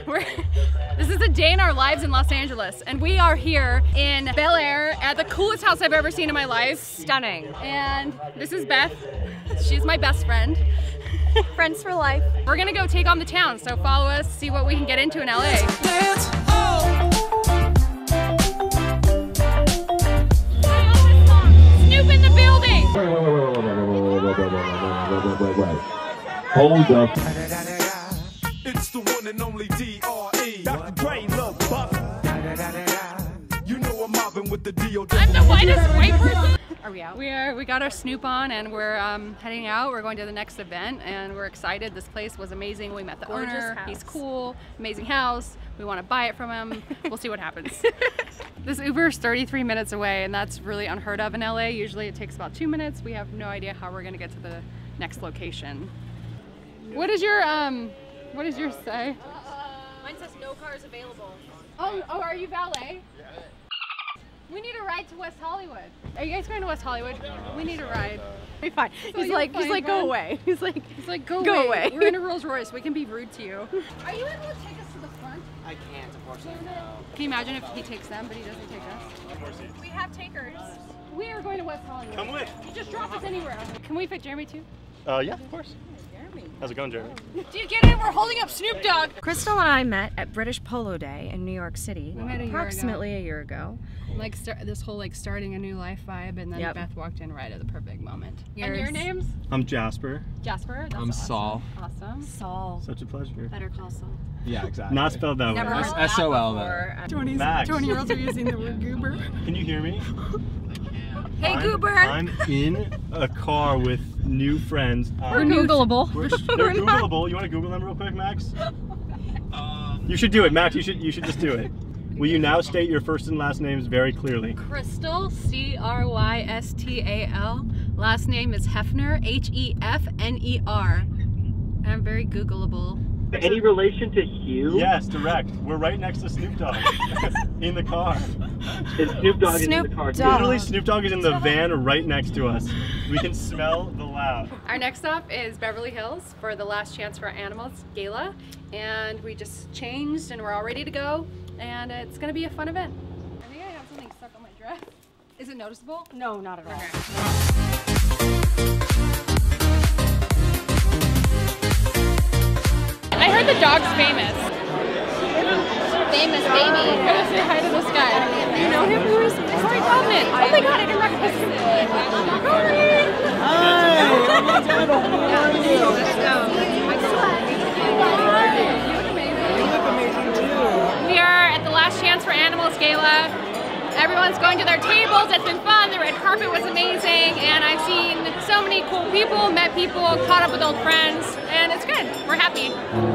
This is a day in our lives in Los Angeles, and we are here in Bel Air at the coolest house I've ever seen in my life. Stunning. And this is Beth. She's my best friend. Friends for life. We're gonna go take on the town, so follow us, see what we can get into in LA. Snoop in the building! Wait. Hold up. It's the one and only D.R.E. Dr. Dre, love Buff. You know I'm mobbing with the D.O. I'm the whitest white person! Are we out? We got our Snoop on and we're heading out. We're going to the next event and we're excited. This place was amazing. We met the owner. He's cool, amazing house. We want to buy it from him. We'll see what happens. This Uber is 33 minutes away and that's really unheard of in LA. Usually it takes about 2 minutes. We have no idea how we're gonna get to the next location. What is your say? Mine says no cars available. Oh, are you valet? We need a ride to West Hollywood. Are you guys going to West Hollywood? We need a ride. Be fine. He's like, go away. He's like, go away. We're in a Rolls Royce. We can be rude to you. Are you able to take us to the front? I can't, unfortunately. Can you imagine if he takes them, but he doesn't take us? we have takers. We are going to West Hollywood. Come with. Just drop us anywhere. Can we fit Jeremy too? Yeah, of course. How's it going, Jeremy? Dude, get in. We're holding up Snoop Dogg. Crystal and I met at British Polo Day in New York City approximately a year ago. Like this whole starting a new life vibe, and then Beth walked in right at the perfect moment. Yours. And your names? I'm Jasper. Jasper. That's I'm awesome. Saul. Awesome. Saul. Such a pleasure. Better call Saul. Yeah, exactly. Not spelled that Never way. heard that SOL before. though. Max. 20-year-olds are using the word goober. Can you hear me? Hey, Goober. I'm in a car with new friends. We're Googleable. They're Googleable. You want to Google them real quick, Max? You should do it, Max. You should just do it. Will you now state your first and last names very clearly? Crystal, C-R-Y-S-T-A-L. Last name is Hefner, H-E-F-N-E-R. And I'm very Googleable. Any relation to Hugh? Yes, direct. We're right next to Snoop Dogg in the car. And Snoop Dogg is in the car. Literally, Snoop Dogg is in the van right next to us. We can smell the laugh. Our next stop is Beverly Hills for the Last Chance for Animals gala. And we just changed and we're all ready to go. And it's gonna be a fun event. I think I have something stuck on my dress. Is it noticeable? No, not at all. Okay. I heard the dog's famous. Famous baby. I'm gonna say hi to this guy. You know him? Who is Corey Feldman? Oh my god, I didn't recognize him. Corey! Hi! Let's go. You look amazing too. We are at the Last Chance for Animals gala. Everyone's going to their tables. It's been fun. The red carpet was amazing, and I've seen so many cool people, met people, caught up with old friends, and it's good. We're happy.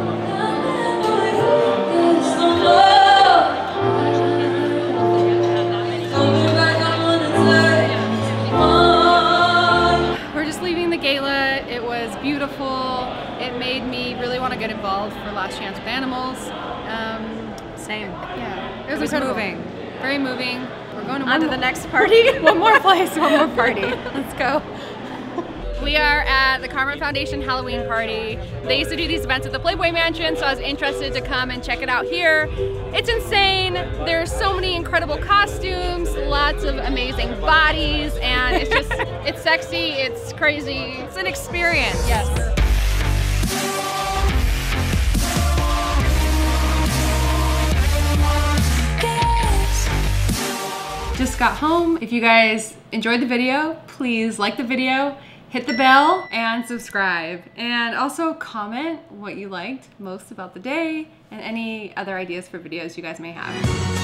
We're just leaving the gala. It was beautiful. It made me really want to get involved for Last Chance with Animals. Same. Yeah, it was incredible. moving. Very moving. We're going On to the next party. one more place, one more party. Let's go. We are at the Karma Foundation Halloween party. They used to do these events at the Playboy Mansion, so I was interested to come and check it out here. It's insane. There's so many incredible costumes, lots of amazing bodies, and it's just, it's sexy, it's crazy. It's an experience. Yes. Just got home. If you guys enjoyed the video, please like the video, hit the bell, and subscribe. And also comment what you liked most about the day and any other ideas for videos you guys may have.